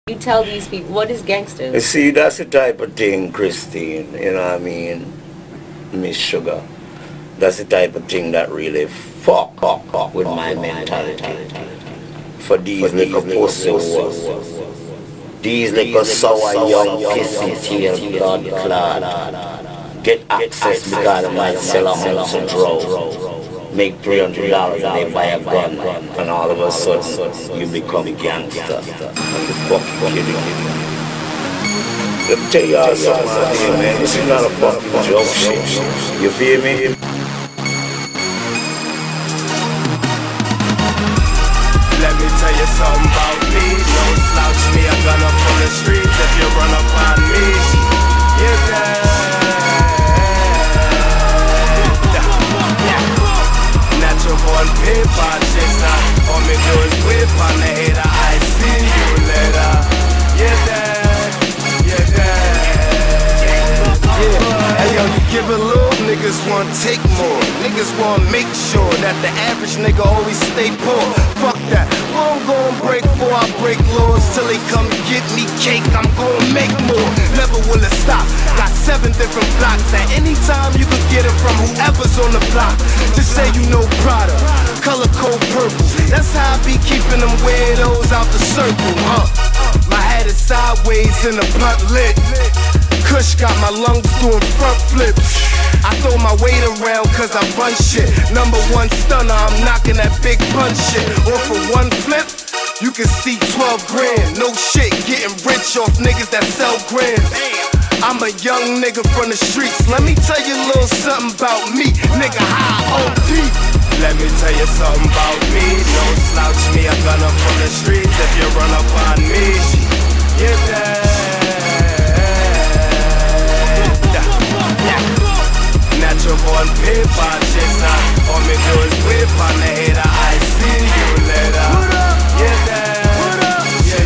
You tell these people, what is gangsters? You see, that's the type of thing, Christine, you know what I mean, Miss Sugar. That's the type of thing that really fuck with my mentality. For these little pussy wars, these little sour young kissing tail blood clad, get access because they might sell a house of drugs, make $300 and they buy a gun, and all of a sudden you become a gangster. And the fucking kidding me. Let me tell y'all something here, man. This is not a fucking joke shit. You feel me? Let me tell you something about me. No slouch me, a gun up on the streets if you run up on me. You're dead. Natural born paper chaser. All me do is whip on the hater. I see you later. You're dead. You're dead. Yeah. Hey yo, you give a little, niggas want take more. Niggas want make sure that the average nigga always stay poor. Fuck that. Well, I'm gon' break before I break laws. Till they come get me cake, I'm gon' make more. Never will it stop. Got 7 different blocks. At any time you could get it from whoever's on the block. Just say you know Prada, color code purple. That's how I be keeping them weirdos out the circle, huh? My head is sideways and the blunt lit. Kush got my lungs doing front flips. I throw my weight around cause I run shit. #1 stunner, I'm knocking that big punch shit. Or for one flip, you can see 12 grand. No shit, getting rich off niggas that sell grams. I'm a young nigga from the streets. Let me tell you a little something about me. Nigga, high OP. Let me tell you something about me. No slouch me, a gun up on the streets if you run up on me. You're dead. Natural born paper chaser. All me do is whip on the hater. I see you later. You're dead. You're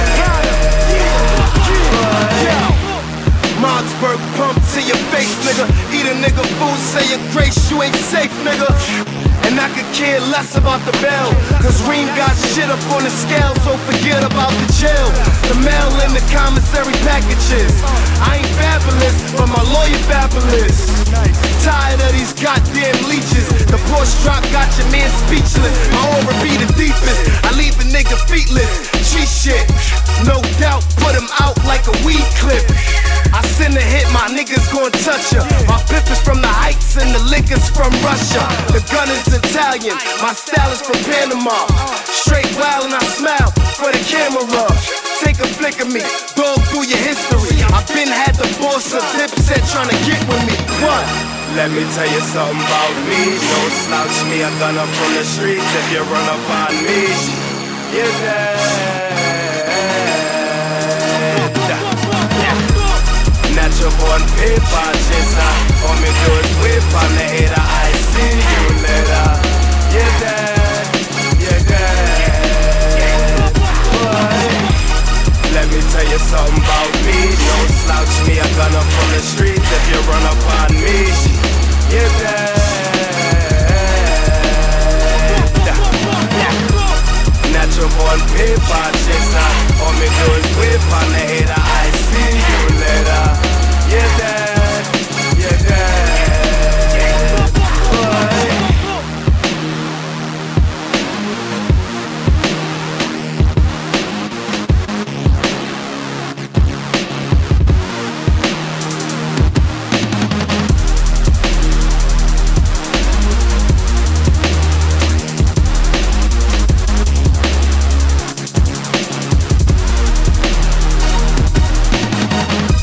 dead. Marksburg pump to your face, nigga. Eat a nigga food, say your grace, you ain't safe, nigga. And I could care less about the bail, cause Reem got shit up on the scale, so forget about the jail. The mail in the commissary packages. I ain't fabulous, but my lawyer fabulous. Tired of these goddamn leeches. The Porsche drop got your man speechless. My aura be the deepest. I leave a nigga feetless. Cheat shit, no doubt, put him out like a weed clip. I send a hit, my niggas gon' touch ya. My pip is from the heights and the liquor's from Russia. The gun is Italian, my style is from Panama. Straight wild and I smile for the camera. Take a flick of me, dog through your history. I've been had the boss of Dipset tryna get with me. What? Let me tell you something about me. Don't slouch me, a gun up from the streets if you run up on me. You're dead. Natural born paper chaser. All me do is whip on the hater. I see you later. You're dead. You're dead. Let me tell you something about me. Don't slouch me, a gun up on the streets if you run up on me. You're dead. Natural born paper chaser. All me do is whip on the hater. I see you later. You're dead. You're dead.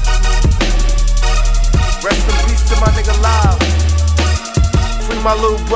Rest in peace to my nigga Live. Free my little brother.